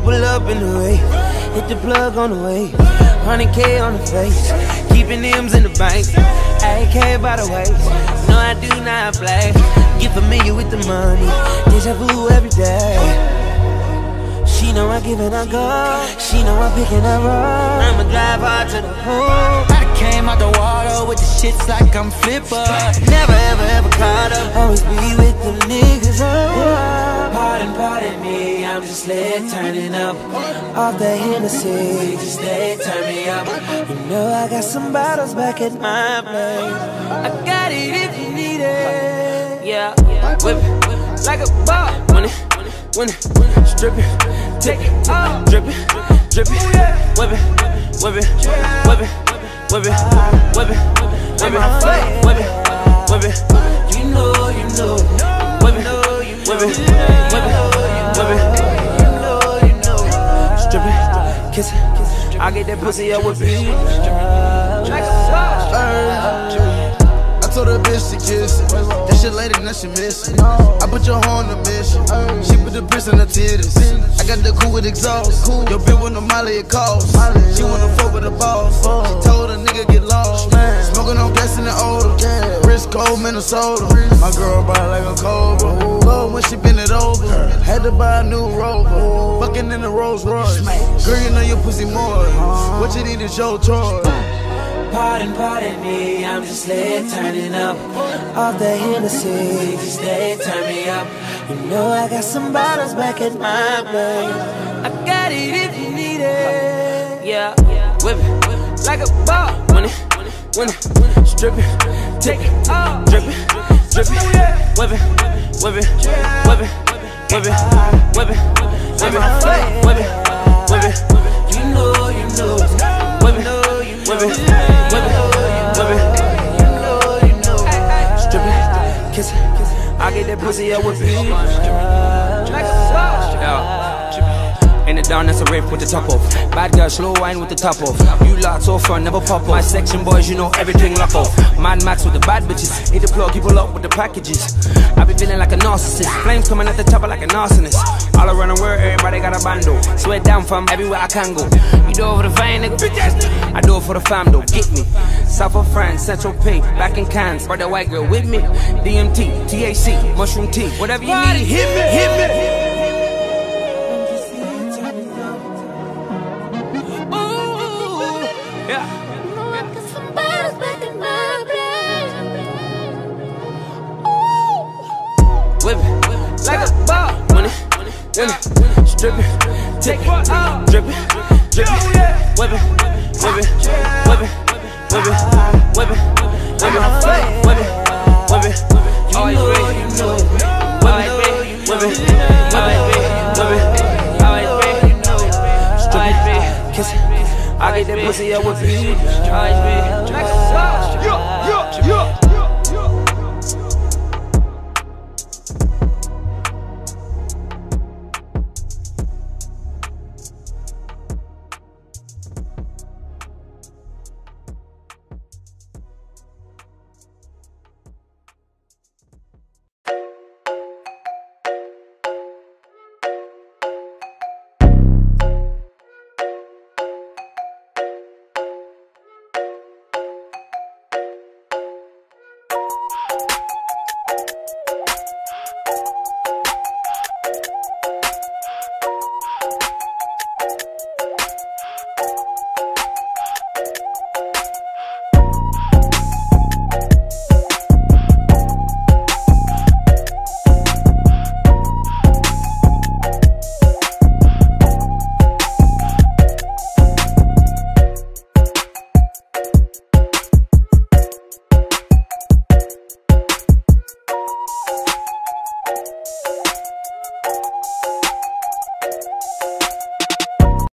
Pull up in the way, hit the plug on the way, 100K on the face, keeping M's in the bank, AK by the waist. No, I do not play. Get familiar with the money, deja vu every day. She know I give and I go, she know I pick and I roll. I'ma drive hard to the hole. I came out the water with the shits like I'm Flipper. Never ever ever caught up, always be with the niggas. Oh, pardon me, I'm just lit turning up. Off the Hennessy, just lit turn me up. You know I got some bottles back at my place. I got it if you need it. Yeah, whip it like a ball. When it, strip it, take it, drip it, whip it, whip it, whip it, whip it, whip it, whip it, whip it, whip it. You know, whip it, whip it, whip it, you know, strip it, kiss it. I get that pussy up with it. I told her bitch to kiss it. That shit lady, now she missing. I put your hoe on the mission. She put the piss in her titties. I got the cool with exhaust. Your bitch want a Molly, it costs. She wanna fuck with the boss. She told her nigga get lost. Smoking on gas in the odor. Wrist cold, Minnesota. My girl body like a cobra. Love when she bend it over. Had to buy a new Rover. Fucking in the Rolls Royce. Girl, you know your pussy more. What you need is your choice. Pardon me, I'm just lit turning up. Off the Hennessy, just lit turn me up. You know I got some bottles back at my place. I got it if you need it. Yeah, whip it like a ball. When it, strip it, take it, drip it, whip it, whip it, whip it, whip it, whip it, whip it, whip it, whip it. You know, whip it, whip it, whip it, whip it, you know, strip it, kiss it. I get that pussy up with it. In the down, that's a rape with the top off. Bad girl, slow wine with the top off. You lot so fun, never pop off. My section boys, you know everything lock off. Mad Max with the bad bitches. Hit the plug, people up with the packages. I be feeling like a narcissist. Flames coming at the top like a arsonist. All around the world, everybody got a bando. Sweat down from everywhere I can go. You do it for the fame, nigga. I do it for the fam, though. Get me. South of France, Central Pay, back in Cannes. Brought that white girl with me. DMT, THC, mushroom tea. Whatever you need, hit me, hit me. Whip it like a ball. When it, strip it, take it, drip it, whip it, whip it, whip it, whip it, whip it, whip it, whip it, whip it. Always ready, you know. Always ready, whip it, whip it, always ready, you know. Strip it, kiss it. I get that pussy up with it. Always ready, like a ball.